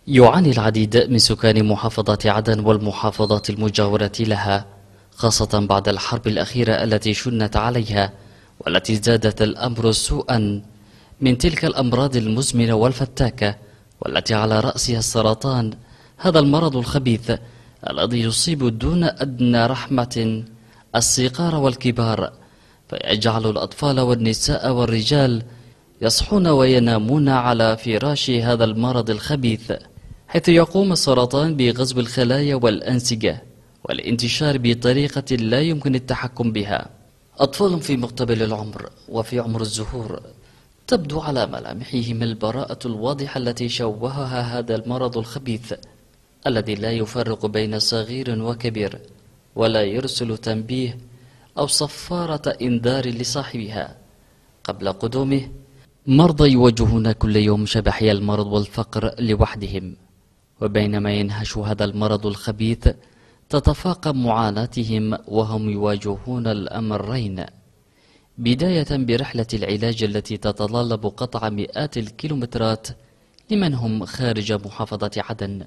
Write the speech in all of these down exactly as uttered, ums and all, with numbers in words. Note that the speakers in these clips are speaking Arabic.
يعاني العديد من سكان محافظة عدن والمحافظات المجاورة لها، خاصة بعد الحرب الأخيرة التي شنت عليها والتي زادت الأمر سوءا من تلك الأمراض المزمنة والفتاكة والتي على رأسها السرطان، هذا المرض الخبيث الذي يصيب دون أدنى رحمة الصغار والكبار، فيجعل الأطفال والنساء والرجال يصحون وينامون على فراش هذا المرض الخبيث، حيث يقوم السرطان بغزو الخلايا والأنسجة والانتشار بطريقة لا يمكن التحكم بها. أطفال في مقتبل العمر وفي عمر الزهور تبدو على ملامحهم البراءة الواضحة التي شوهها هذا المرض الخبيث الذي لا يفرق بين صغير وكبير ولا يرسل تنبيه أو صفارة إنذار لصاحبها قبل قدومه. مرضى يواجهون كل يوم شبحي المرض والفقر لوحدهم، وبينما ينهش هذا المرض الخبيث تتفاقم معاناتهم وهم يواجهون الأمرين، بداية برحلة العلاج التي تتطلب قطع مئات الكيلومترات لمن هم خارج محافظة عدن.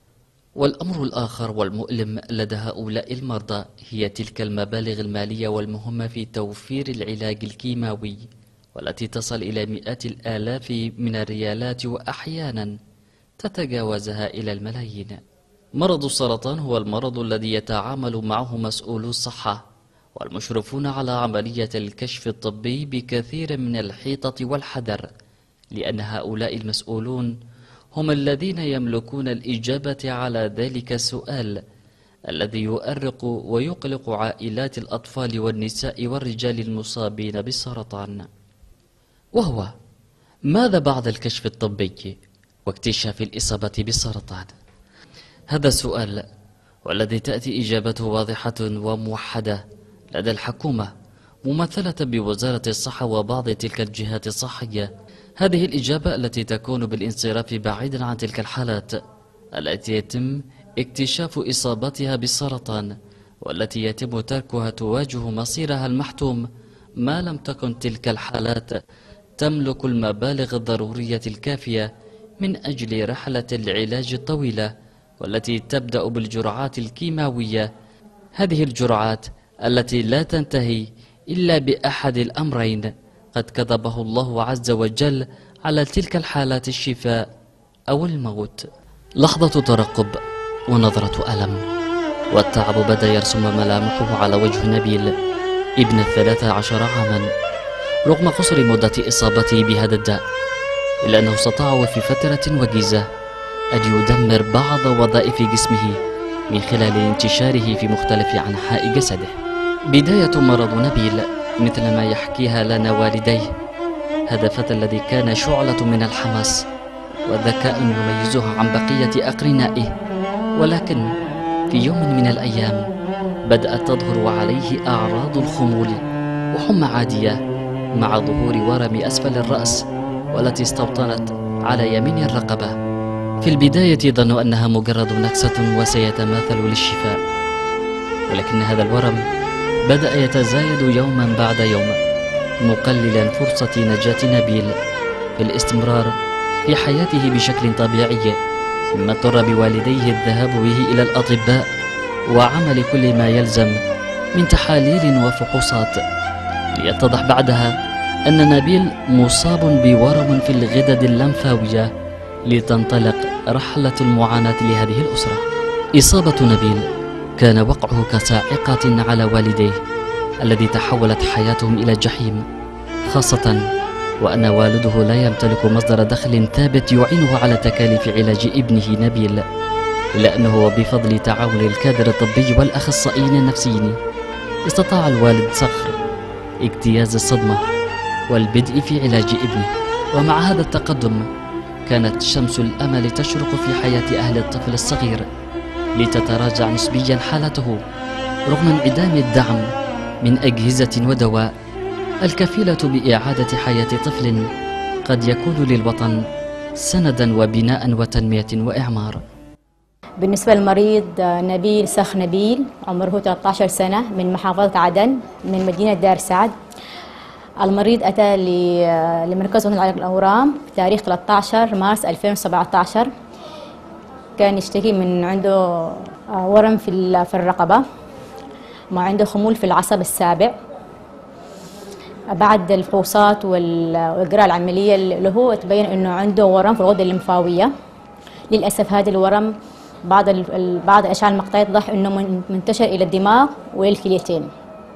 والأمر الآخر والمؤلم لدى هؤلاء المرضى هي تلك المبالغ المالية والمهمة في توفير العلاج الكيماوي والتي تصل إلى مئات الآلاف من الريالات وأحيانا تتجاوزها إلى الملايين. مرض السرطان هو المرض الذي يتعامل معه مسؤولو الصحة والمشرفون على عملية الكشف الطبي بكثير من الحيطة والحذر، لأن هؤلاء المسؤولون هم الذين يملكون الإجابة على ذلك السؤال الذي يؤرق ويقلق عائلات الأطفال والنساء والرجال المصابين بالسرطان، وهو: ماذا بعد الكشف الطبي واكتشاف الإصابة بالسرطان؟ هذا السؤال والذي تأتي إجابته واضحة وموحدة لدى الحكومة ممثلة بوزارة الصحة وبعض تلك الجهات الصحية. هذه الإجابة التي تكون بالانصراف بعيدا عن تلك الحالات التي يتم اكتشاف إصابتها بالسرطان والتي يتم تركها تواجه مصيرها المحتوم ما لم تكن تلك الحالات تملك المبالغ الضرورية الكافية من أجل رحلة العلاج الطويلة والتي تبدأ بالجرعات الكيماوية. هذه الجرعات التي لا تنتهي إلا بأحد الأمرين قد كتبه الله عز وجل على تلك الحالات: الشفاء أو الموت. لحظة ترقب ونظرة ألم، والتعب بدأ يرسم ملامحه على وجه نبيل ابن الثلاثة عشر عاما رغم قصر مدة إصابته بهذا الداء، إلا أنه استطاع وفي فترة وجيزة أن يدمر بعض وظائف جسمه من خلال انتشاره في مختلف أنحاء جسده. بداية مرض نبيل مثل ما يحكيها لنا والديه، هذا الفتى الذي كان شعلة من الحماس وذكاء يميزه عن بقية أقرنائه، ولكن في يوم من الأيام بدأت تظهر عليه أعراض الخمول وحمى عادية مع ظهور ورم أسفل الرأس والتي استوطنت على يمين الرقبة. في البداية ظنوا أنها مجرد نكسة وسيتماثل للشفاء، ولكن هذا الورم بدأ يتزايد يوما بعد يوم، مقللا فرصة نجاة نبيل في الاستمرار في حياته بشكل طبيعي، مما اضطر بوالديه الذهاب به إلى الأطباء وعمل كل ما يلزم من تحاليل وفحوصات، ليتضح بعدها أن نبيل مصاب بورم في الغدد اللمفاوية، لتنطلق رحلة المعاناة لهذه الأسرة. إصابة نبيل كان وقعه كصاعقة على والديه الذي تحولت حياتهم إلى جحيم، خاصة وأن والده لا يمتلك مصدر دخل ثابت يعينه على تكاليف علاج ابنه نبيل، إلا أنه بفضل تعاون الكادر الطبي والأخصائيين النفسيين استطاع الوالد صخر اجتياز الصدمة والبدء في علاج ابنه. ومع هذا التقدم كانت شمس الأمل تشرق في حياة أهل الطفل الصغير، لتتراجع نسبيا حالته رغم انعدام الدعم من أجهزة ودواء الكفيلة بإعادة حياة طفل قد يكون للوطن سندا وبناء وتنمية وإعمار. بالنسبة للمريض نبيل سخ نبيل، عمره ثلاثة عشر سنة، من محافظة عدن من مدينة دار سعد. المريض أتى لمركز وطني لعلاج الأورام بتاريخ ثلاثة عشر مارس ألفين وسبعة عشر كان يشتكي من عنده ورم في في الرقبة، ما عنده خمول في العصب السابع. بعد الفحوصات والإجراء العملية له تبين إنه عنده ورم في الغدة الليمفاوية. للأسف هذا الورم بعض بعض الأشعة المقطعية يتضح إنه منتشر إلى الدماغ والكليتين.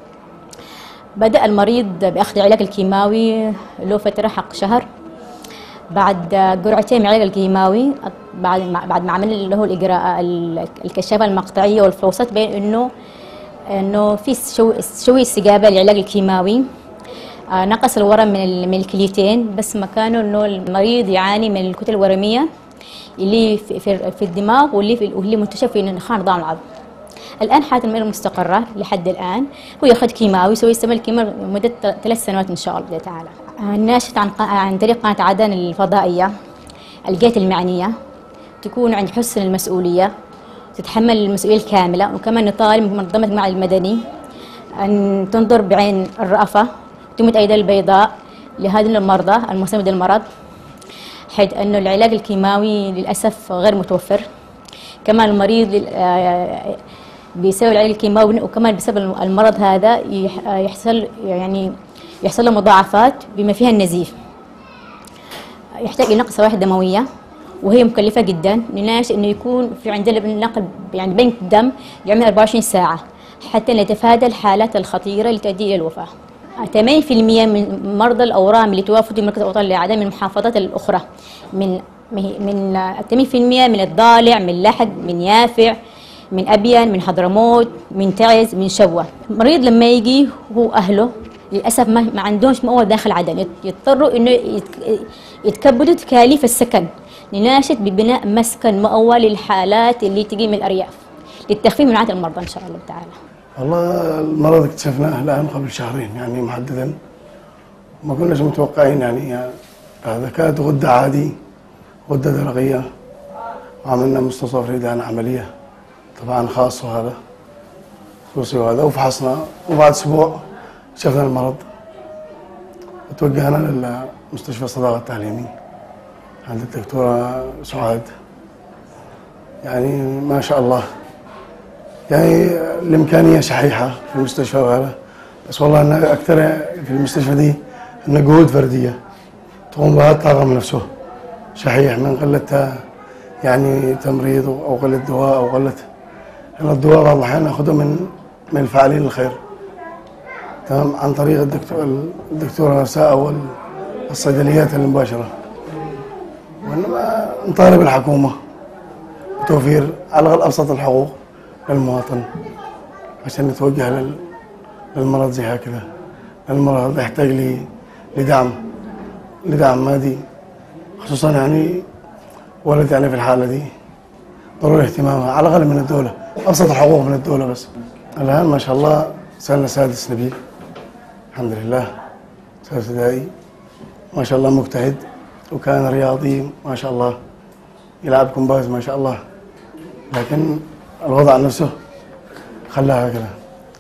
بدأ المريض بأخذ العلاج الكيماوي له فترة حق شهر. بعد جرعتين من العلاج الكيماوي بعد بعد ما عمل له الإجراء الكشافة المقطعية والفحوصات بين إنه إنه في شوية استجابة للعلاج الكيماوي. آه نقص الورم من من الكليتين، بس مكانه إنه المريض يعاني من الكتل الورمية اللي في, في, في الدماغ واللي في واللي منتشر في خان نظام العظم. الآن حالة المريض مستقرة لحد الآن، هو يأخذ كيماوي سوي يستمر الكيماوي لمدة ثلاث سنوات إن شاء الله تعالى. ناشط عن عن طريق قناة عدن الفضائية. الجهات المعنية تكون عند حسن المسؤولية، تتحمل المسؤولية الكاملة، وكمان نطالب من منظمة المجتمع المدني أن تنظر بعين الرأفة وتمد أيديها البيضاء لهذه المرضى المصابين بالمرض، حيث أنه العلاج الكيماوي للأسف غير متوفر. كمان المريض بسبب العلاج الكيماوي وكمان بسبب المرض هذا يحصل يعني يحصل له مضاعفات بما فيها النزيف. يحتاج إلى نقل صفائح دموية وهي مكلفة جدا. نناشد إنه يكون في عندنا نقل يعني بنك دم يعمل أربعة وعشرين ساعة حتى نتفادى الحالات الخطيرة اللي تؤدي إلى الوفاة. ثمانين بالمئة من مرضى الأورام اللي توافوا في مركز الأوطان للإعداد من المحافظات الأخرى، من من ثمانين بالمئة من الضالع، من لحج، من يافع، من أبين، من حضرموت، من تعز، من شبوة. المريض لما يجي هو أهله للأسف ما, ما عندهمش مأوى داخل عدن، يضطروا إنه يتكبدوا تكاليف السكن. نناشد ببناء مسكن مأوى للحالات اللي تجي من الأرياف للتخفيف من عدد المرضى إن شاء الله تعالى. والله المرض اكتشفناه الآن قبل شهرين يعني محددا، ما كناش متوقعين يعني, يعني هذا كانت غدة عادي، غدة درقية، وعملنا مستوصف ريدان عملية طبعا خاص وهذا خصوصي وهذا، وفحصنا وبعد أسبوع شفنا المرض وتوجهنا للمستشفى الصداقة التعليمي عند الدكتورة سعاد. يعني ما شاء الله يعني الإمكانية شحيحة في المستشفى وهذا، بس والله أن أكثر في المستشفى دي أن جهود فردية تقوم بها الطاقم نفسه شحيح، من قلة يعني تمريض أو قلة دواء أو قلة يعني الدواء بعض الأحيان نأخذه من من الفاعلين الخير تمام عن طريق الدكتور الدكتورة نفسها أو الصيدليات المباشرة. وإنما نطالب الحكومة بتوفير على الأقل أبسط الحقوق للمواطن عشان نتوجه للمرض زي هكذا. المرض يحتاج لدعم لدعم مادي، خصوصا يعني ولد يعني في الحالة دي ضروري اهتمامها على الأقل من الدولة، أبسط الحقوق من الدولة. بس الآن ما شاء الله سنة سادس نبيل الحمد لله، سادس ابتدائي ما شاء الله مجتهد، وكان رياضي ما شاء الله، يلعب كومباز ما شاء الله، لكن الوضع نفسه خلاها هكذا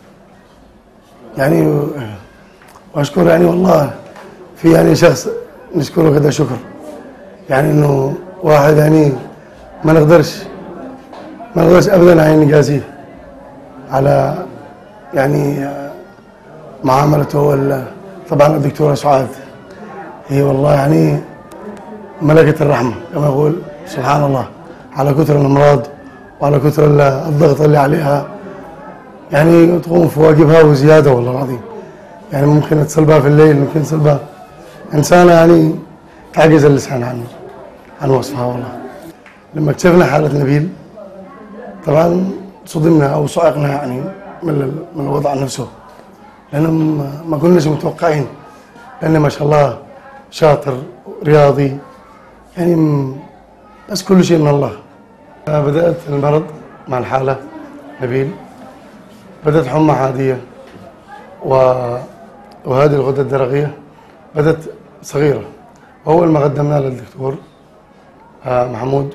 يعني. واشكر يعني والله في يعني شخص نشكره كذا شكر، يعني انه واحد يعني ما نقدرش ما نقدرش ابدا يعني نقاسيه على يعني معاملته. ولا طبعا الدكتوره سعاد هي والله يعني ملكة الرحمة كما يقول سبحان الله، على كثر الأمراض وعلى كثر الضغط اللي عليها يعني تقوم في واجبها وزيادة والله العظيم. يعني ممكن تسلبها في الليل، ممكن تسلبها إنسانة يعني تعجز اللسان عن عن وصفها والله. لما اكتشفنا حالة نبيل طبعا صدمنا أو صعقنا يعني من من الوضع نفسه، لأن ما كناش متوقعين، لأن ما شاء الله شاطر رياضي يعني، بس كل شيء من الله. بدأت المرض مع الحالة نبيل، بدأت حمى عادية و... وهذه الغدة الدرقية بدأت صغيرة. وأول ما قدمناها للدكتور آه محمود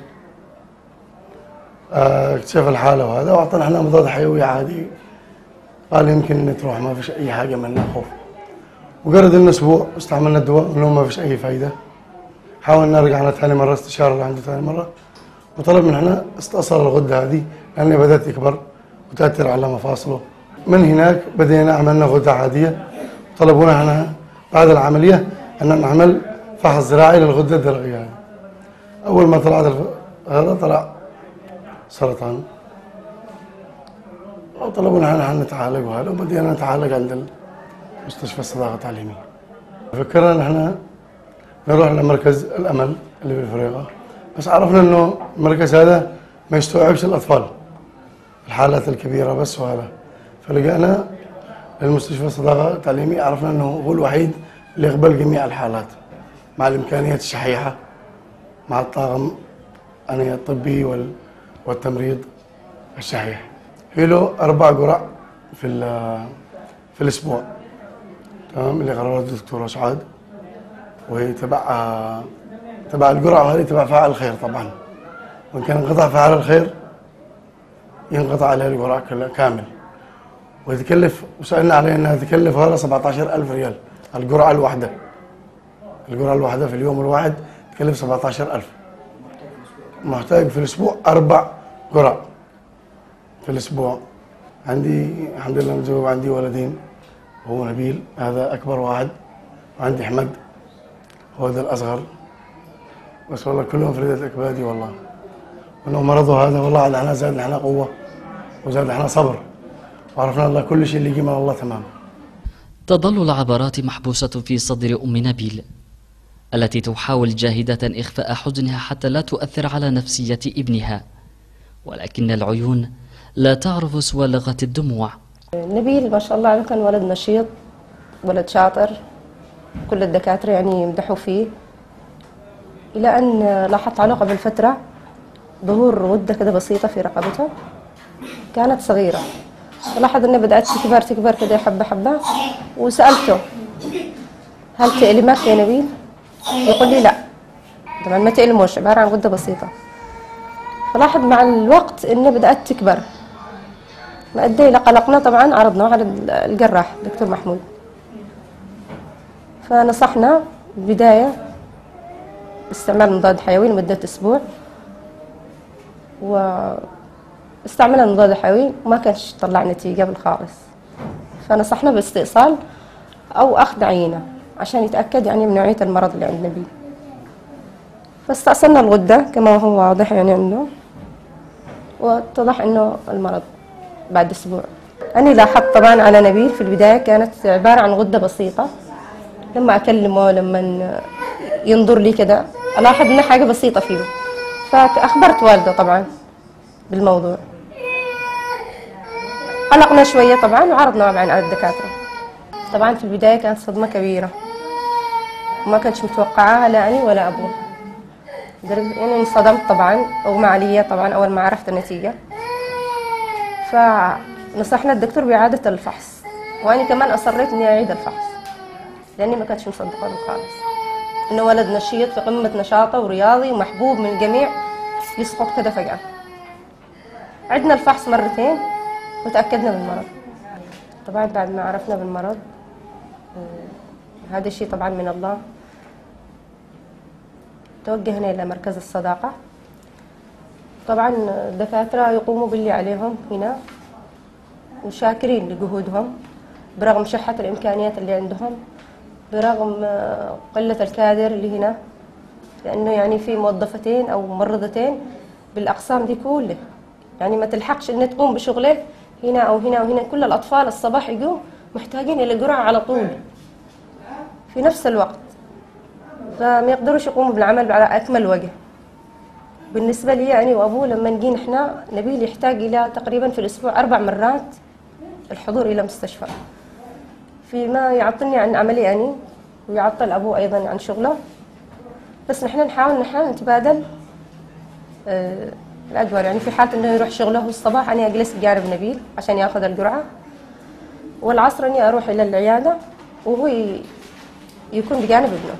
آه اكتشف الحالة وهذا، وأعطانا احنا مضاد حيوي عادي، قال يمكن تروح ما فيش أي حاجة منها خوف. وقرد لنا أسبوع استعملنا الدواء ولو ما فيش أي فايدة. حاولنا رجعنا ثاني مرة استشارة عنده ثاني مرة وطلب من هنا استئصال الغدة هذه لأنها بدأت تكبر وتأثر على مفاصله. من هناك بدينا عملنا غدة عادية، طلبونا هنا بعد العملية أن نعمل فحص زراعي للغدة الدرقية. أول ما طلعت هذا طلع سرطان، وطلبونا هنا نتعالج وهذا، وبدينا نتعالج عند مستشفى الصداقة التعليمي. فكرنا نحن نروح لمركز الأمل اللي بالفريقة، بس عرفنا إنه المركز هذا ما يستوعبش الأطفال الحالات الكبيرة بس وهذا، فلقينا المستشفى الصداقة التعليمي عرفنا إنه هو الوحيد اللي يقبل جميع الحالات مع الإمكانيات الشحيحة، مع الطاقم يعني الطبي والتمريض الشحيح. في له أربع قرع في في الأسبوع، تمام، اللي قررها الدكتورة سعاد، وهي تبع تبع القرعة هذه تبع فاعل الخير طبعا، وإن كان انقطع فاعل الخير ينقطع عليها القرعة كامل، ويتكلف، وسألنا عليها أنها تكلف هذا سبعة عشر ألف ريال القرعة الواحدة. القرعة الواحدة في اليوم الواحد تكلف سبعة عشر ألف. محتاج في الأسبوع أربع قرع في الأسبوع. عندي الحمد لله متزوج، عندي ولدين، هو نبيل هذا أكبر واحد، وعندي أحمد هو ده الأصغر، بس والله كلهم فريدة أكبادي والله. وإنه مرضه هذا والله عاد احنا زاد احنا قوة وزاد احنا صبر، وعرفنا الله كل شيء اللي يجي من الله تمام. تظل العبرات محبوسة في صدر أم نبيل التي تحاول جاهدة إخفاء حزنها حتى لا تؤثر على نفسية ابنها، ولكن العيون لا تعرف سوى لغة الدموع. نبيل ما شاء الله عليه كان ولد نشيط، ولد شاطر، كل الدكاترة يعني يمدحوا فيه، إلى أن لاحظت عليه قبل فترة ظهور غدة كده بسيطة في رقبته كانت صغيرة، ولاحظ أنها بدأت تكبر تكبر كده حبة حبة، وسألته هل تألمك يا نبيل؟ يقول لي لا، طبعا ما تألموش، عبارة عن غدة بسيطة. فلاحظ مع الوقت أنها بدأت تكبر، ما أدى إلى قلقنا، طبعا عرضناه على الجراح دكتور محمود، فنصحنا بداية استعمال مضاد حيوي لمدة أسبوع، واستعملنا المضاد الحيوي وما كانش طلع نتيجة بالخالص، فنصحنا باستئصال أو أخذ عينة عشان يتأكد يعني من نوعية المرض اللي عند نبيل. فاستأصلنا الغدة كما هو واضح يعني عنده، واتضح إنه المرض بعد أسبوع. أنا لاحظت طبعا على نبيل في البداية كانت عبارة عن غدة بسيطة، لما أكلمه لما ينظر لي كده ألاحظ إنه حاجة بسيطة فيه، فأخبرت والده طبعا بالموضوع. قلقنا شوية طبعا وعرضنا طبعا على الدكاترة. طبعا في البداية كانت صدمة كبيرة، وما كنتش متوقعاها لا أنا ولا أبوه، يعني انصدمت طبعا، أغمى علي طبعا أول ما عرفت النتيجة. فنصحنا الدكتور بإعادة الفحص، وأنا كمان أصريت إني أعيد الفحص لأني ما كنتش مصدقة له خالص، إنه ولد نشيط في قمة نشاطه ورياضي ومحبوب من الجميع يسقط كده فجأة. عدنا الفحص مرتين وتأكدنا بالمرض. طبعا بعد ما عرفنا بالمرض هذا الشيء طبعا من الله، توجهنا إلى مركز الصداقة. طبعا الدكاترة يقوموا باللي عليهم هنا، وشاكرين لجهودهم برغم شحة الإمكانيات اللي عندهم، برغم قلة الكادر اللي هنا، لأنه يعني في موظفتين أو ممرضتين بالأقسام دي كلها، يعني ما تلحقش إن تقوم بشغله هنا أو هنا أو هنا. كل الأطفال الصباح يقوم محتاجين إلى جرعة على طول في نفس الوقت، فما يقدروش يقوموا بالعمل على أكمل وجه. بالنسبة لي يعني وأبوه لما نجي إحنا نبيل يحتاج إلى تقريبا في الأسبوع أربع مرات الحضور إلى مستشفى، فيما يعطلني عن عملي أني ويعطل أبوه أيضا عن شغله. بس نحن نحاول نحن نتبادل آه الأدوار، يعني في حالة إنه يروح شغله الصباح أنا أجلس بجانب نبيل عشان يأخذ الجرعة، والعصر أني أروح إلى العيادة وهو يكون بجانب ابنه.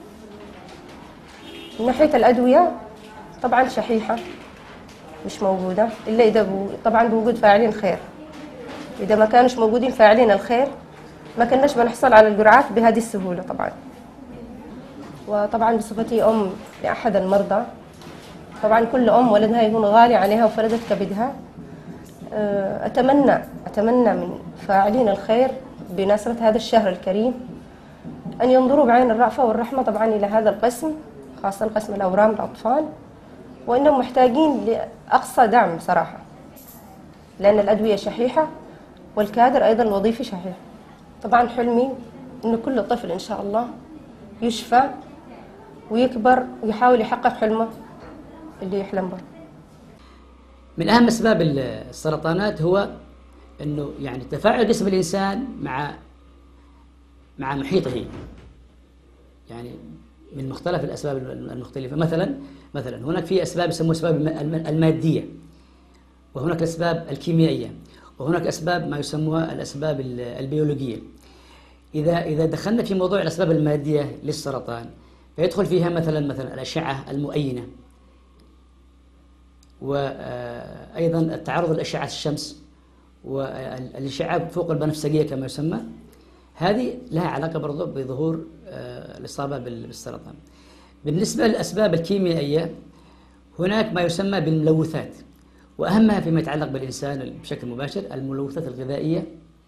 من ناحية الأدوية طبعا شحيحة مش موجودة إلا إذا بو... طبعا بوجود فاعلين خير، إذا ما كانوش موجودين فاعلين الخير ما كناش بنحصل على الجرعات بهذه السهولة طبعا. وطبعا بصفتي أم لأحد المرضى طبعا كل أم ولدها يكون غالي عليها وفردت كبدها. أتمنى أتمنى من فاعلين الخير بمناسبة هذا الشهر الكريم أن ينظروا بعين الرأفة والرحمة طبعا إلى هذا القسم، خاصة قسم الأورام الأطفال، وإنهم محتاجين لأقصى دعم صراحة، لأن الأدوية شحيحة والكادر أيضا الوظيفي شحيح. طبعا حلمي إن كل طفل إن شاء الله يشفى ويكبر ويحاول يحقق حلمه اللي يحلم به. من أهم أسباب السرطانات هو إنه يعني تفاعل جسم الإنسان مع مع محيطه، يعني من مختلف الأسباب المختلفة. مثلا مثلا هناك في أسباب يسموها أسباب المادية، وهناك الأسباب الكيميائية، وهناك أسباب ما يسموها الأسباب البيولوجية. إذا إذا دخلنا في موضوع الأسباب المادية للسرطان فيدخل فيها مثلا مثلا الأشعة المؤينة، وأيضا التعرض لأشعة الشمس والأشعة فوق البنفسجية كما يسمى، هذه لها علاقة برضو بظهور الإصابة بالسرطان. بالنسبة للأسباب الكيميائية هناك ما يسمى بالملوثات، وأهمها فيما يتعلق بالإنسان بشكل مباشر الملوثات الغذائية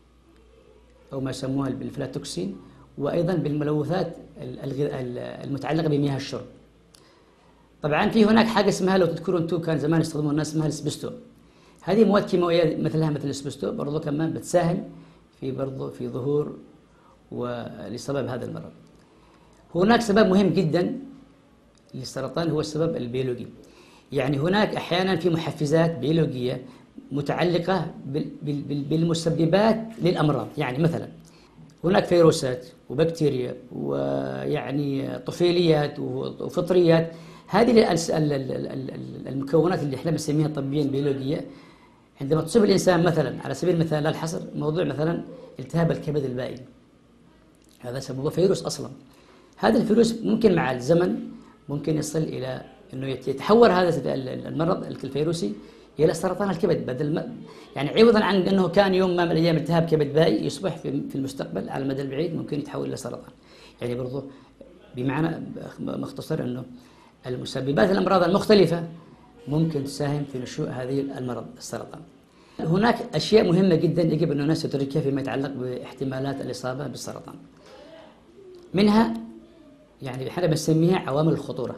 أو ما يسموها بالفلاتوكسين، وأيضا بالملوثات المتعلقة بمياه الشرب. طبعا في هناك حاجة اسمها، لو تذكروا أنتم كان زمان يستخدمون الناس، اسمها الاسبستو. هذه مواد كيماوية مثلها مثل الاسبستو برضو كمان بتساهم في برضو في ظهور والإصابة بهذا المرض. هناك سبب مهم جدا للسرطان هو السبب البيولوجي. يعني هناك أحيانا في محفزات بيولوجية متعلقة بالمسببات للأمراض. يعني مثلا هناك فيروسات وبكتيريا ويعني طفيليات وفطريات، هذه المكونات اللي احنا بنسميها طبيا بيولوجية عندما تصيب الإنسان مثلا، على سبيل المثال لا الحصر، موضوع مثلا التهاب الكبد البائن، هذا سببه فيروس أصلا. هذا الفيروس ممكن مع الزمن ممكن يصل إلى أنه يتحول هذا المرض الفيروسي إلى سرطان الكبد، بدل ما يعني عوضا عن أنه كان يوم ما من الأيام التهاب كبد بائي، يصبح في المستقبل على المدى البعيد ممكن يتحول إلى سرطان. يعني برضو بمعنى مختصر أنه المسببات الأمراض المختلفة ممكن تساهم في نشوء هذه المرض السرطان. هناك أشياء مهمة جدا يجب أن الناس تدركها فيما يتعلق باحتمالات الإصابة بالسرطان. منها يعني احنا بنسميها عوامل الخطورة.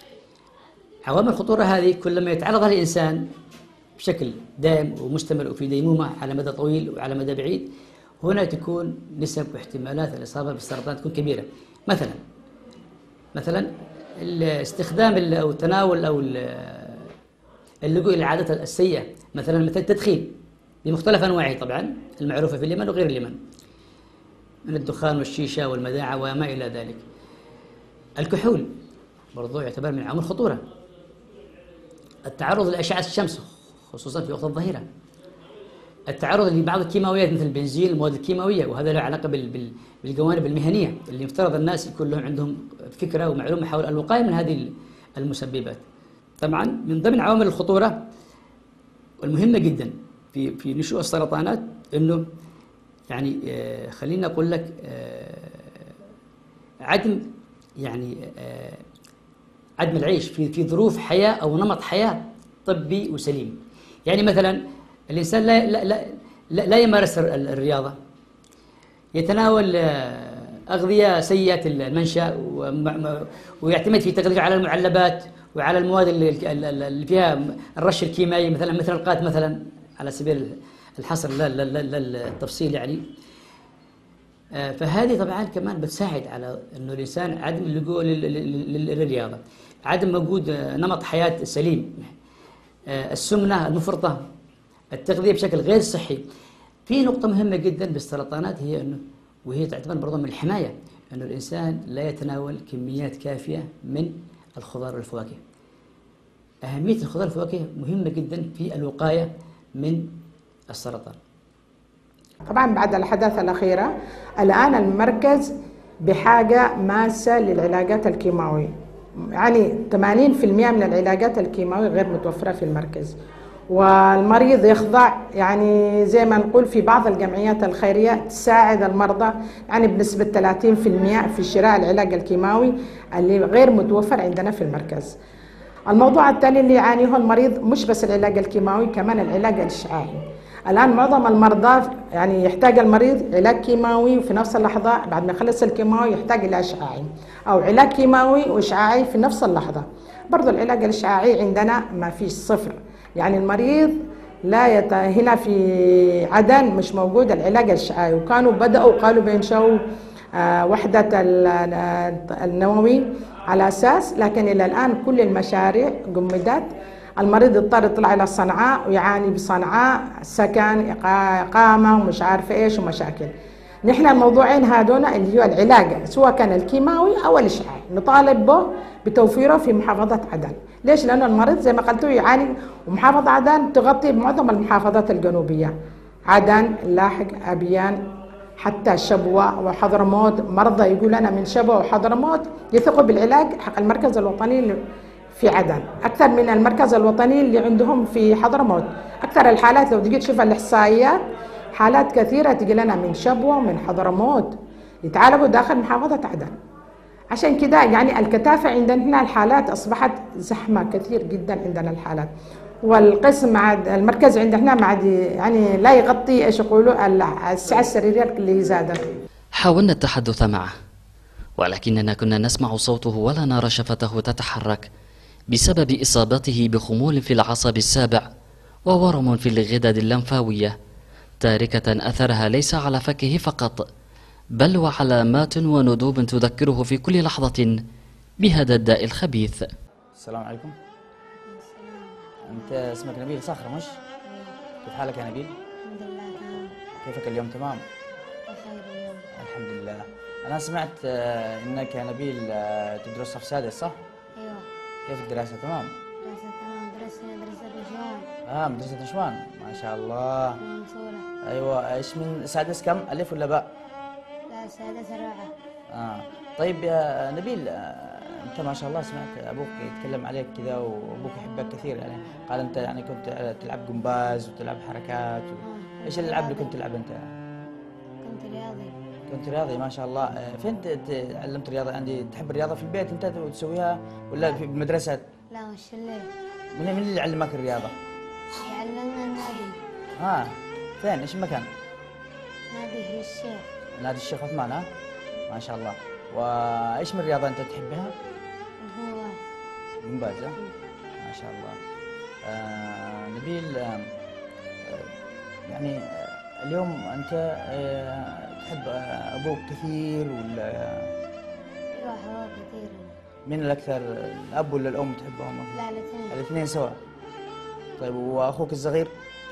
عوامل الخطورة هذه كلما يتعرض لها الإنسان بشكل دائم ومستمر وفي ديمومة على مدى طويل وعلى مدى بعيد، هنا تكون نسب واحتمالات الإصابة بالسرطان تكون كبيرة. مثلا مثلا الاستخدام أو التناول أو اللجوء إلى العادات السيئة، مثلا مثل التدخين بمختلف أنواعه طبعا المعروفة في اليمن وغير اليمن، من الدخان والشيشة والمذاعة وما إلى ذلك. الكحول برضو يعتبر من عوامل الخطورة. التعرض لأشعة الشمس خصوصا في وقت الظهيرة. التعرض لبعض الكيماويات مثل البنزين، المواد الكيماوية، وهذا له علاقة بالجوانب المهنية اللي يفترض الناس يكون لهم عندهم فكرة ومعلومة حول الوقاية من هذه المسببات. طبعا من ضمن عوامل الخطورة والمهمة جدا في في نشوء السرطانات انه يعني آه خلينا اقول لك آه عدم يعني آه عدم العيش في في ظروف حياة او نمط حياة طبي وسليم. يعني مثلا الانسان لا لا لا, لا, لا يمارس الرياضة، يتناول آه أغذية سيئة المنشأ ويعتمد في تغذيته على المعلبات وعلى المواد اللي فيها الرش الكيميائي، مثلا مثل القات مثلا على سبيل الحصر لا لا لا التفصيل يعني. فهذه طبعا كمان بتساعد على انه الانسان عدم اللجوء للرياضه، عدم وجود نمط حياه سليم، السمنه المفرطه، التغذيه بشكل غير صحي. في نقطه مهمه جدا بالسرطانات هي انه وهي تعتبر برضه من الحمايه، انه الانسان لا يتناول كميات كافيه من الخضار والفواكه. أهمية الخضار والفواكه مهمة جدا في الوقاية من السرطان. طبعا بعد الأحداث الأخيرة الآن المركز بحاجة ماسة للعلاجات الكيماوية، يعني ثمانين بالمئة من العلاجات الكيماوية غير متوفرة في المركز، والمريض يخضع يعني زي ما نقول في بعض الجمعيات الخيرية تساعد المرضى يعني بنسبة ثلاثين بالمئة في شراء العلاج الكيماوي اللي غير متوفر عندنا في المركز. الموضوع الثاني اللي يعانيه المريض مش بس العلاج الكيماوي، كمان العلاج الإشعاعي. الآن معظم المرضى يعني يحتاج المريض علاج كيماوي وفي نفس اللحظة بعد ما يخلص الكيماوي يحتاج إلى إشعاعي، أو علاج كيماوي وإشعاعي في نفس اللحظة. برضو العلاج الإشعاعي عندنا ما فيش صفر، يعني المريض لا يت... هنا في عدن مش موجود العلاج الإشعاعي، وكانوا بدأوا قالوا بينشأوا آه وحدة النووي على أساس، لكن إلى الآن كل المشاريع جمدت. المريض اضطر يطلع إلى صنعاء ويعاني بصنعاء سكن إقامة ومش عارفة إيش ومشاكل. نحن الموضوعين هذون اللي هو العلاج سواء كان الكيماوي أو الإشعاعي نطالب به بتوفيره في محافظة عدن. ليش؟ لأن المريض زي ما قلتوا يعاني، ومحافظة عدن تغطي معظم المحافظات الجنوبية، عدن، لاحق، أبيان، حتى شبوة وحضرموت. مرضى يقول أنا من شبوة وحضرموت يثقوا بالعلاج حق المركز الوطني في عدن أكثر من المركز الوطني اللي عندهم في حضرموت. أكثر الحالات لو تجي تشوف الإحصائيات حالات كثيرة تجي لنا من شبوة ومن حضرموت يتعالجوا داخل محافظة عدن. عشان كده يعني الكثافة عندنا الحالات أصبحت زحمة كثير جدا عندنا الحالات، والقسم عاد المركز عندنا ما عاد يعني لا يغطي ايش يقولوا السعة السريرية اللي زادت. حاولنا التحدث معه ولكننا كنا نسمع صوته ولا نرى شفته تتحرك بسبب إصابته بخمول في العصب السابع وورم في الغدد اللمفاوية، تاركة أثرها ليس على فكه فقط بل وعلامات وندوب تذكره في كل لحظة بهذا الداء الخبيث. السلام عليكم. أنت اسمك نبيل صخرة مش؟ كيف حالك يا نبيل؟ الحمد لله تمام. كيفك اليوم تمام؟ بخير اليوم. الحمد لله. أنا سمعت إنك يا نبيل تدرس صف سادس صح؟ أيوه. كيف الدراسة تمام؟ دراسة تمام، درسنا مدرسة نشوان. آه مدرسة نشوان ما شاء الله. منصورة. أيوه، إيش من سادس كم؟ ألف ولا باء؟ لا سادس رابعة. آه طيب يا نبيل، أنت ما شاء الله سمعت أبوك يتكلم عليك كذا وأبوك يحبك كثير، يعني قال أنت يعني كنت تلعب جمباز وتلعب حركات و... إيش الألعاب اللي كنت تلعب أنت؟ كنت رياضي. كنت رياضي ما شاء الله. فين تعلمت الرياضة؟ عندي تحب الرياضة في البيت أنت وتسويها ولا في المدرسة؟ لا مش في الليل. من من اللي علمك الرياضة؟ يعلمنا النادي. آه فين؟ إيش المكان؟ نادي في الشيخ. نادي الشيخ عثمان. ها ما شاء الله. وإيش من الرياضة أنت تحبها؟ الجمباز. جمباز ما شاء الله. آه نبيل، آه يعني آه اليوم أنت آه تحب آه أبوك كثير ولا؟ أيوه أحبه كثير. مين الأكثر، الأب ولا الأم تحبهم؟ لا الاثنين. الاثنين سوا. طيب وأخوك الصغير؟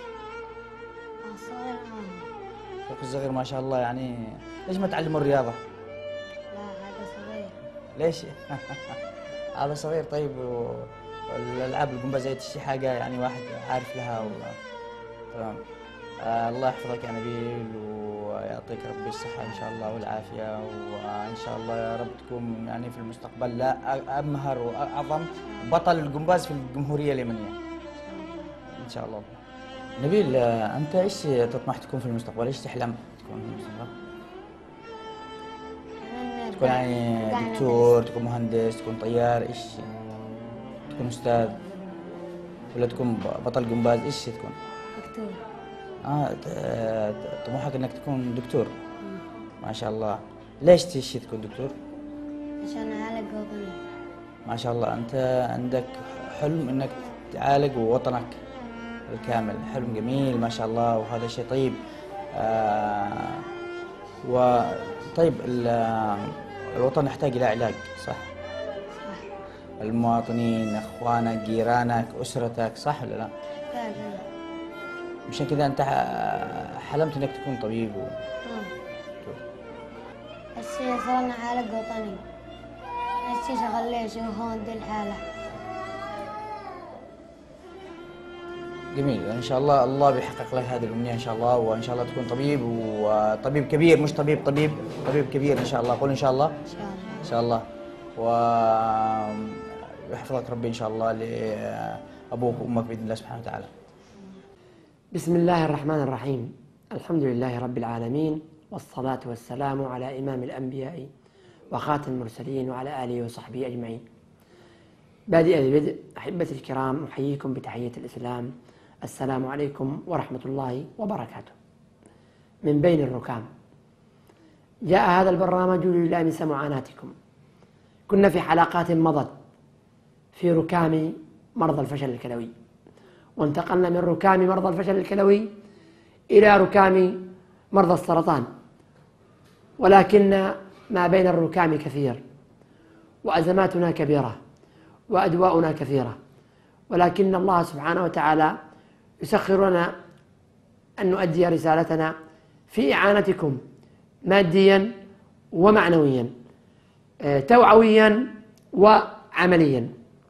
الصغير معهم. أخوك الصغير ما شاء الله، يعني ليش ما تعلموا الرياضة؟ لا هذا صغير. ليش؟ هذا صغير. طيب والألعاب الجمباز شي حاجة يعني واحد عارف لها و... تمام. آه الله يحفظك يا نبيل ويعطيك ربي الصحة إن شاء الله والعافية، وإن شاء الله يا رب تكون يعني في المستقبل لا أمهر وأعظم بطل الجمباز في الجمهورية اليمنية إن شاء الله. نبيل، أنت إيش تطمح تكون في المستقبل؟ إيش تحلم تكون في المستقبل؟ تكون يعني دكتور، تكون مهندس، تكون طيار، إيش تكون أستاذ ولا تكون بطل جمباز؟ إيش تكون؟ دكتور. آه طموحك إنك تكون دكتور. ما شاء الله. ليش تشي تكون دكتور؟ عشان أعالج وطني. ما شاء الله. أنت عندك حلم إنك تعالج وطنك الكامل، حلم جميل ما شاء الله، وهذا شيء طيب. آه وطيب الوطن يحتاج إلى علاج صح؟ صح. المواطنين، إخوانك، جيرانك، أسرتك، صح ولا لا؟ لا لا. مشان كذا أنت حلمت إنك تكون طبيب و... هالشي صرنا عالج وطني، هالشي شغل ليش وهون دي الحالة. جميل. ان شاء الله الله بيحقق لك هذه الامنيه ان شاء الله، وان شاء الله تكون طبيب، وطبيب كبير مش طبيب طبيب طبيب كبير ان شاء الله. قول ان شاء الله. ان شاء الله. ان شاء الله. ويحفظك ربي ان شاء الله لابوك وامك باذن الله سبحانه وتعالى. بسم الله الرحمن الرحيم. الحمد لله رب العالمين، والصلاة والسلام على إمام الأنبياء وخاتم المرسلين وعلى آله وصحبه أجمعين. بادئ ببدء أحبتي الكرام، أحييكم بتحية الإسلام، السلام عليكم ورحمة الله وبركاته. من بين الركام، جاء هذا البرنامج ليلامس معاناتكم. كنا في حلقات مضت في ركام مرضى الفشل الكلوي، وانتقلنا من ركام مرضى الفشل الكلوي إلى ركام مرضى السرطان، ولكن ما بين الركام كثير، وأزماتنا كبيرة، وأدواؤنا كثيرة، ولكن الله سبحانه وتعالى يسخر لنا أن نؤدي رسالتنا في إعانتكم ماديا ومعنويا، توعويا وعمليا.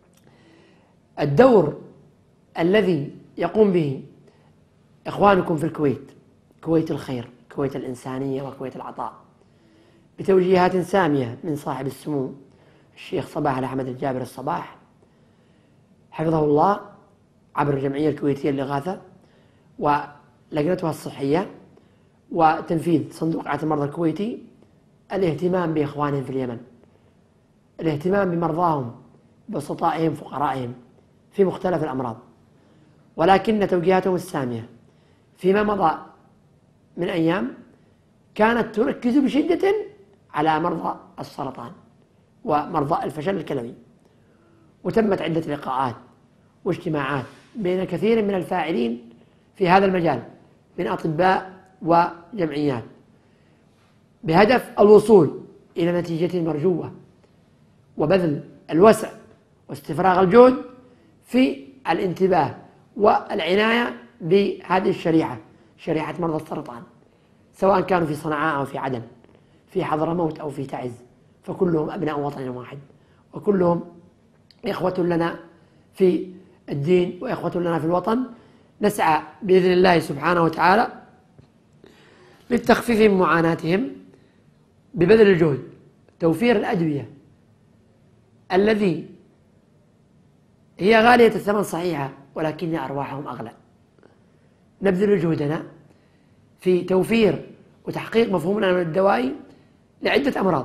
الدور الذي يقوم به إخوانكم في الكويت، كويت الخير، كويت الإنسانية وكويت العطاء، بتوجيهات سامية من صاحب السمو الشيخ صباح الأحمد الجابر الصباح حفظه الله، عبر الجمعية الكويتية للإغاثة ولجنتها الصحية وتنفيذ صندوق إعانة المرضى الكويتي، الاهتمام بإخوانهم في اليمن، الاهتمام بمرضاهم، بسطائهم، فقرائهم في مختلف الأمراض. ولكن توجيهاتهم السامية فيما مضى من أيام كانت تركز بشدة على مرضى السرطان ومرضى الفشل الكلوي، وتمت عدة لقاءات واجتماعات بين كثير من الفاعلين في هذا المجال من أطباء وجمعيات، بهدف الوصول إلى نتيجة مرجوة وبذل الوسع واستفراغ الجهد في الانتباه والعناية بهذه الشريحة، شريحة مرضى السرطان، سواء كانوا في صنعاء أو في عدن، في حضرموت أو في تعز، فكلهم أبناء وطن واحد، وكلهم إخوة لنا في الدين وإخوة لنا في الوطن. نسعى بإذن الله سبحانه وتعالى للتخفيف من معاناتهم ببذل الجهد، توفير الأدوية الذي هي غالية الثمن صحيحة، ولكن أرواحهم أغلى. نبذل جهدنا في توفير وتحقيق مفهومنا من الدواء لعدة أمراض،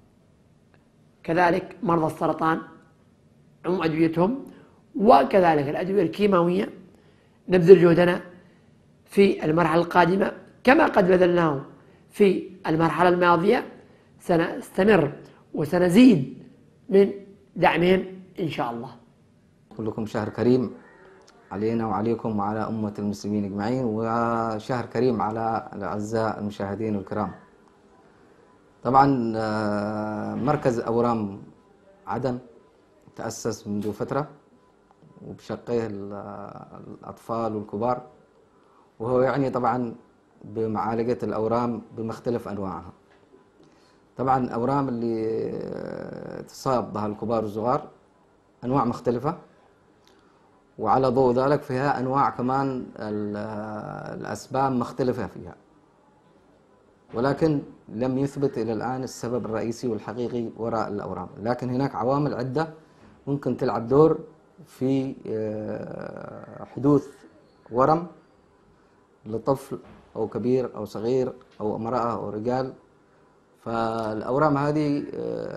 كذلك مرضى السرطان عموم أدويتهم، وكذلك الأدوية الكيماوية. نبذل جهدنا في المرحلة القادمة كما قد بذلناه في المرحلة الماضية، سنستمر وسنزيد من دعمهم إن شاء الله. كلكم شهر كريم علينا وعليكم وعلى أمة المسلمين أجمعين، وشهر كريم على الأعزاء المشاهدين الكرام. طبعا مركز أورام عدن تأسس منذ فترة وبشقيه الأطفال والكبار، وهو يعني طبعا بمعالجة الأورام بمختلف أنواعها. طبعا الأورام اللي تصاب بها الكبار والصغار أنواع مختلفة، وعلى ضوء ذلك فيها أنواع كمان الأسباب مختلفة فيها، ولكن لم يثبت إلى الآن السبب الرئيسي والحقيقي وراء الأورام. لكن هناك عوامل عدة ممكن تلعب دور في حدوث ورم لطفل أو كبير أو صغير أو امرأة أو رجال. فالأورام هذه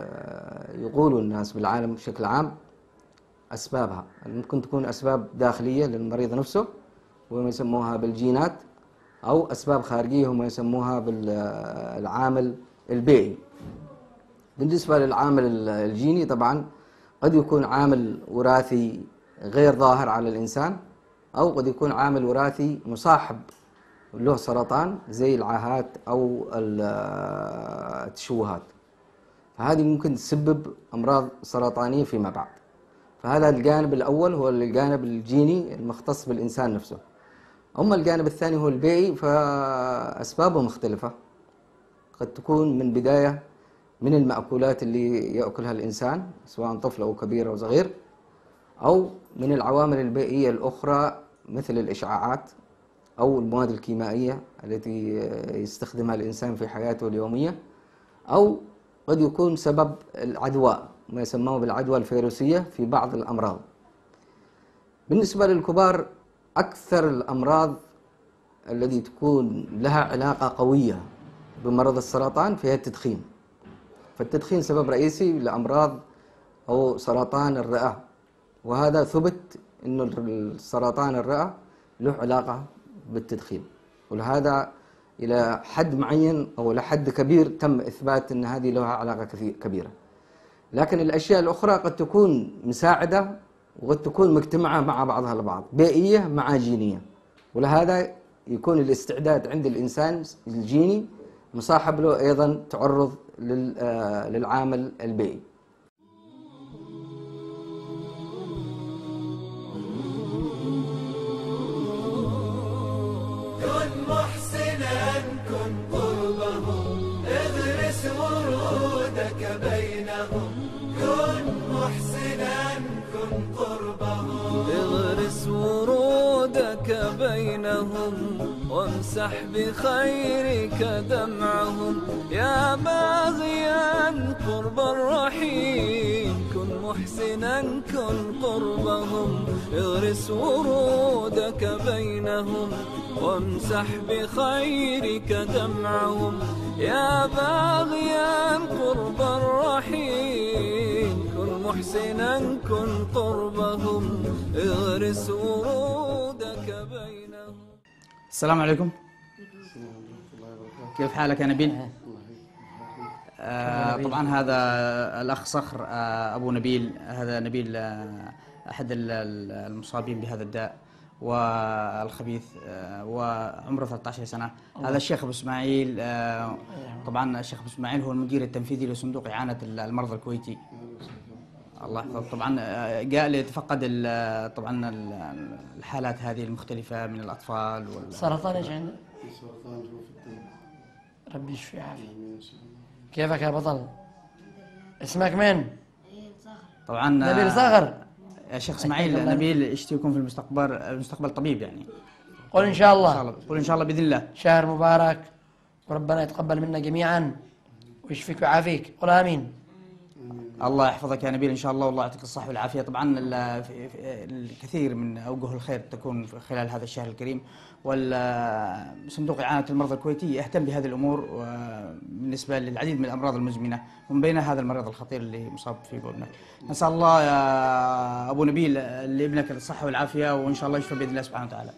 يقول الناس بالعالم بشكل عام أسبابها ممكن تكون أسباب داخلية للمريض نفسه وهم يسموها بالجينات، أو أسباب خارجية هم يسموها بالعامل البيئي. بالنسبة للعامل الجيني طبعا قد يكون عامل وراثي غير ظاهر على الإنسان، أو قد يكون عامل وراثي مصاحب له سرطان زي العاهات أو التشوهات، فهذه ممكن تسبب أمراض سرطانية فيما بعد. فهذا الجانب الأول هو الجانب الجيني المختص بالإنسان نفسه. أما الجانب الثاني هو البيئي، فأسبابه مختلفة، قد تكون من بداية من المأكولات اللي يأكلها الإنسان سواء طفل أو كبير أو صغير، أو من العوامل البيئية الأخرى مثل الإشعاعات أو المواد الكيميائية التي يستخدمها الإنسان في حياته اليومية، أو قد يكون سبب العدوى ما يسمونه بالعدوى الفيروسية في بعض الأمراض. بالنسبة للكبار أكثر الأمراض التي تكون لها علاقة قوية بمرض السرطان فيها التدخين. فالتدخين سبب رئيسي لأمراض أو سرطان الرئة وهذا ثبت إنه السرطان الرئة له علاقة بالتدخين، ولهذا إلى حد معين أو إلى حد كبير تم إثبات أن هذه لها علاقة كبيرة. لكن الأشياء الأخرى قد تكون مساعدة وقد تكون مجتمعة مع بعضها البعض، بيئية مع جينية، ولهذا يكون الاستعداد عند الإنسان الجيني مصاحب له أيضا تعرض للعامل البيئي. كن محسنا كن قربهم اغرس ورودك بينهم، كن محسنا كن قربهم اغرس ورودك بينهم، وامسح بخيرك دمعهم، يا باغيا قرب الرحيم كن محسنا كن قربهم، اغرس ورودك بينهم، وامسح بخيرك دمعهم، يا باغيا قرب الرحيم كن محسنا كن قربهم، اغرس ورودك بينهم. السلام عليكم. كيف حالك يا نبيل؟ آه طبعا هذا الأخ صخر آه أبو نبيل، هذا نبيل آه أحد المصابين بهذا الداء والخبيث آه وعمره ثلاثة عشر سنة. هذا الشيخ أبو إسماعيل، آه طبعا الشيخ أبو إسماعيل هو المدير التنفيذي لصندوق إعانة المرضى الكويتي. الله يحفظه. طبعا جاء ليتفقد طبعا الحالات هذه المختلفة من الأطفال وال سرطان ايش عنده؟ سرطان جوف الدم. ربي يشفي عافية. كيفك يا بطل؟ اسمك من؟ طبعا نبيل صخر. يا شيخ اسماعيل، نبيل يشتي يكون في المستقبل المستقبل طبيب يعني. قل إن شاء الله. إن شاء الله. قل إن شاء الله بإذن الله. شهر مبارك وربنا يتقبل منا جميعا ويشفيك ويعافيك. قل آمين. الله يحفظك يا نبيل إن شاء الله، والله يعطيك الصحة والعافية. طبعا الكثير من أوجه الخير تكون خلال هذا الشهر الكريم، والصندوق إعانة المرضى الكويتي يهتم بهذه الأمور بالنسبة للعديد من الأمراض المزمنة، ومن بينها هذا المرض الخطير اللي مصاب فيه ابنك. نسأل الله يا أبو نبيل لابنك الصحة والعافية، وإن شاء الله يشفى بإذن الله سبحانه وتعالى.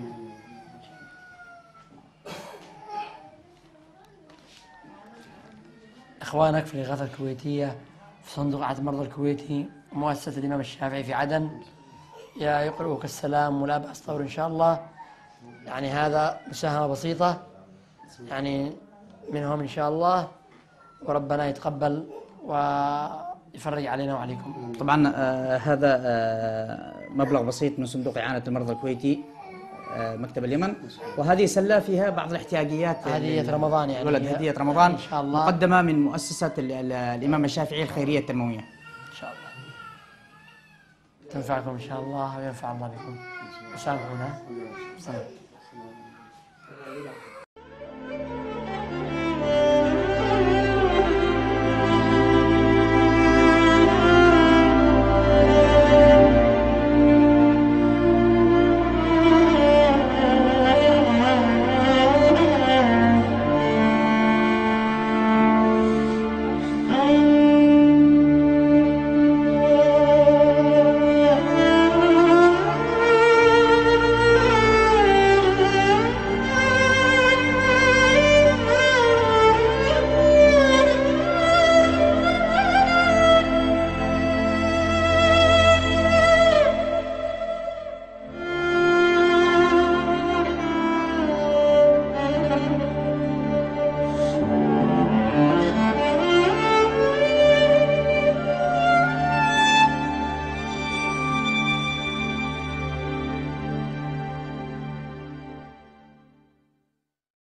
إخوانك في الإغاثة الكويتية في صندوق إعانة المرضى الكويتي ومؤسسة الإمام الشافعي في عدن يا يقرؤوك السلام ولا بأس طور إن شاء الله. يعني هذا مساهمة بسيطة يعني منهم إن شاء الله، وربنا يتقبل ويفرج علينا وعليكم. طبعا آه هذا آه مبلغ بسيط من صندوق إعانة المرضى الكويتي آه مكتب اليمن، وهذه سلة فيها بعض الاحتياجيات، هدية رمضان يعني ولد هدية رمضان إن شاء الله مقدمة من مؤسسة الإمام الشافعي الخيرية التنموية. إن شاء الله تنفعكم إن شاء الله وينفع الله بكم. وسامحونا.